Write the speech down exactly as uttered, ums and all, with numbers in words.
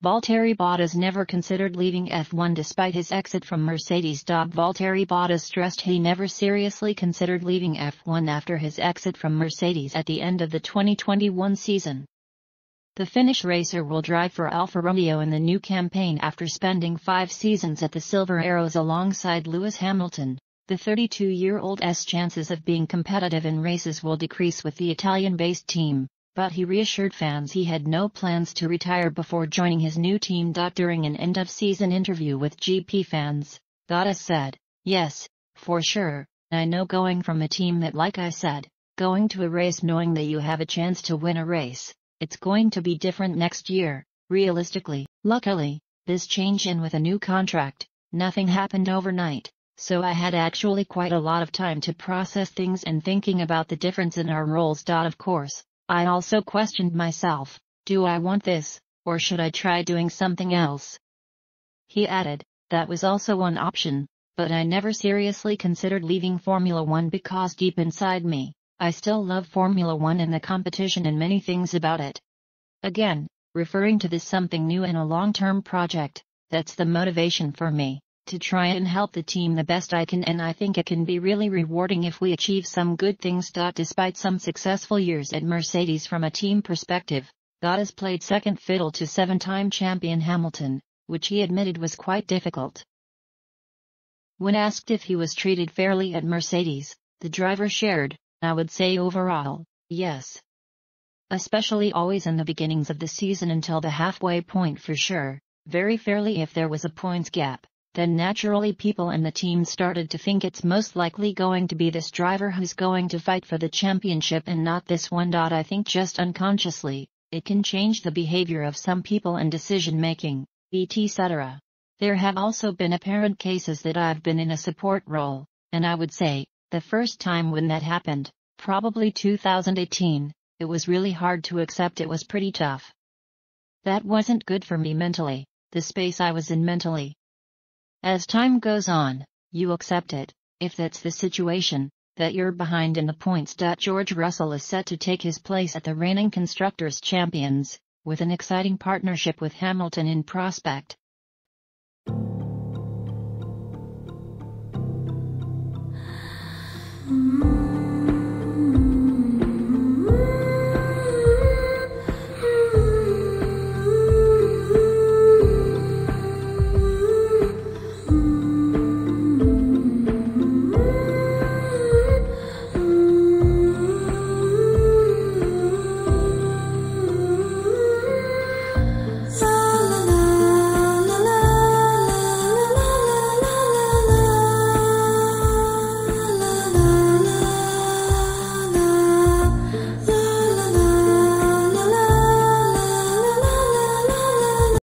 Valtteri Bottas never considered leaving F one despite his exit from Mercedes. Valtteri Bottas stressed he never seriously considered leaving F one after his exit from Mercedes at the end of the twenty twenty-one season. The Finnish racer will drive for Alfa Romeo in the new campaign after spending five seasons at the Silver Arrows alongside Lewis Hamilton. The thirty-two-year-old's chances of being competitive in races will decrease with the Italian-based team, but he reassured fans he had no plans to retire before joining his new team. During an end-of-season interview with G P fans, Bottas said, "Yes, for sure, I know going from a team that, like I said, going to a race knowing that you have a chance to win a race, it's going to be different next year, realistically. Luckily, this change in with a new contract, nothing happened overnight. So I had actually quite a lot of time to process things and thinking about the difference in our roles. Of course, I also questioned myself, do I want this, or should I try doing something else?" He added, "That was also one option, but I never seriously considered leaving Formula One because deep inside me, I still love Formula One and the competition and many things about it." Again, referring to this something new and a long-term project, "That's the motivation for me. To try and help the team the best I can, and I think it can be really rewarding if we achieve some good things." Despite some successful years at Mercedes from a team perspective, Bottas played second fiddle to seven-time champion Hamilton, which he admitted was quite difficult. When asked if he was treated fairly at Mercedes, the driver shared, "I would say overall, yes. Especially always in the beginnings of the season until the halfway point for sure, very fairly if there was a points gap. Then naturally people in the team started to think it's most likely going to be this driver who's going to fight for the championship and not this one. I think just unconsciously, it can change the behavior of some people and decision-making, et cetera. There have also been apparent cases that I've been in a support role, and I would say, the first time when that happened, probably two thousand eighteen, it was really hard to accept. It was pretty tough. That wasn't good for me mentally, the space I was in mentally. As time goes on, you accept it, if that's the situation, that you're behind in the points. George Russell is set to take his place at the reigning Constructors' Champions, with an exciting partnership with Hamilton in prospect.